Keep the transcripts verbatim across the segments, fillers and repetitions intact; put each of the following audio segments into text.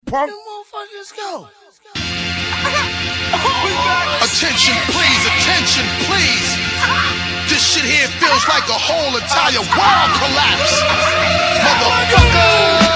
punk. Let's go. Attention, please, attention, please. This shit here feels like a whole entire world collapse. Motherfucker.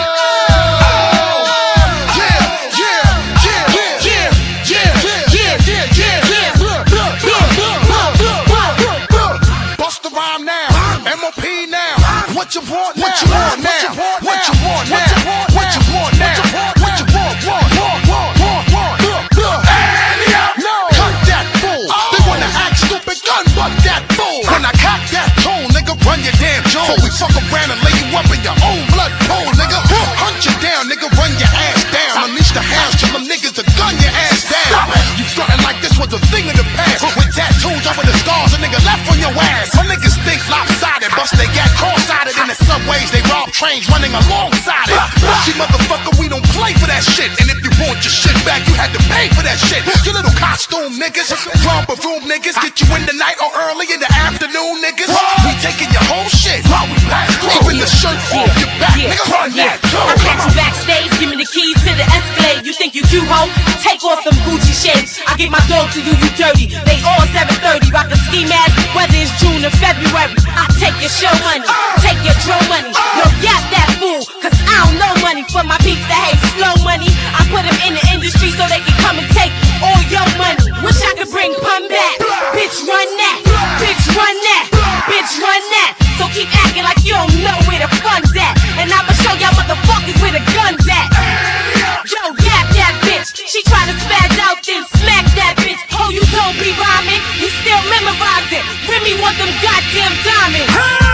What you want now? What you want now? What you want now? What you want now? What you want? Want? Want? Want? Want? Want? No. Cut that fool. They wanna act stupid, gun butt that fool. When I cock that tone, nigga, run your damn jaw. Before we fuck around and lay you up in your own blood pool, nigga. Hunt you down, nigga, run your ass down. Unleash the hounds till them niggas to gun your ass down. You frontin' like this was a thing of the past. With tattoos over the scars, a nigga left on your ass. My niggas think lopsided, bust they got cross-sided in the subways, they rob trains running alongside it. See, motherfucker, we don't play for that shit. And if you want your shit back, you had to pay for that shit. You little costume niggas, romper room niggas, get you in the night or early in the afternoon niggas. We taking your whole shit while we pass through. Even the shirt off your back, yeah, nigga, run yeah. that too. I catch you backstage, give me the keys to the Escalade. You think you cute, ho? Take off them Gucci shades. I give my dog to you, you dirty. They all seven thirty, rock a ski mask, whether it's June or February. I take your show money, take your drum money. Yo, yap that fool, cause I don't know money. For my peeps that hate slow money, I put them in the industry so they can come and take all your money. Wish I could bring pun back. Bitch, run that. Bitch, run that. Bitch, run that. So keep acting like you don't know where the fun's at. And I'ma show y'all motherfuckers where the gun's at. Yo, yap that bitch. She try to spaz out, then smack that bitch. Oh, you don't be rhyming, you still memorize it. Remy want them goddamn diamonds.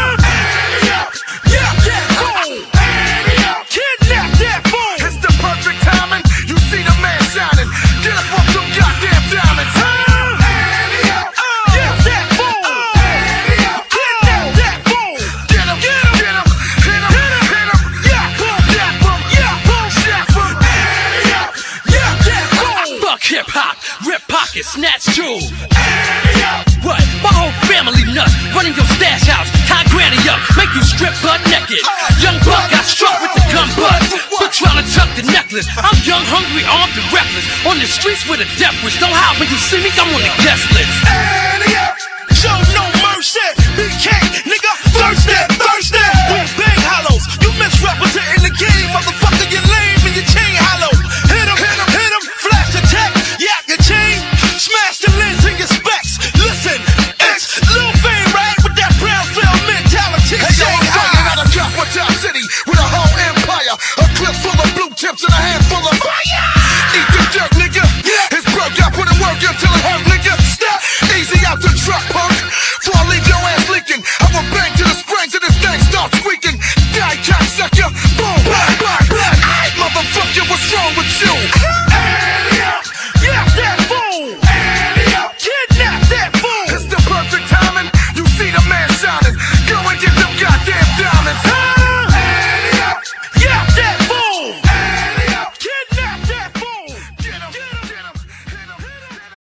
Yeah, yeah, cool. Kidnap that fool. It's the perfect timing. You see the man shining. Get up off them goddamn diamonds. Yeah, that fool. Kidnap that fool. Get him, get him, get him. Hit him, hit him, hit him. Yeah, boom, yeah, boom, yeah, boom, yeah, boom. Yeah, that fool. Fuck hip hop, rip pockets, snatch jewels. What? My whole family nuts, running your stash house, tie granny up, make you strip butt naked. Young buck got struck with the gun butt, for trying to tuck the necklace. I'm young, hungry, armed, and reckless. On the streets with a death wish. Don't hide when you see me, I'm on the guest list. Show no mercy, B K, nigga, thirsty, thirsty. We bang hollows, you misrepresenting the game, motherfucker, you lame and your chain hollow. Hit him, hit him, hit him, flash the tech, yak your chain, smash the lens in your specs. Listen, it's Lil Fame, right, with that Brownsville mentality. Hey, yo, I'm talking out of Capital City with a whole empire, a clip full of blue tips and a handful of fire. Eat the dirt, nigga. It's broke, I put in work until it hurt, nigga. Step easy out the truck, punk.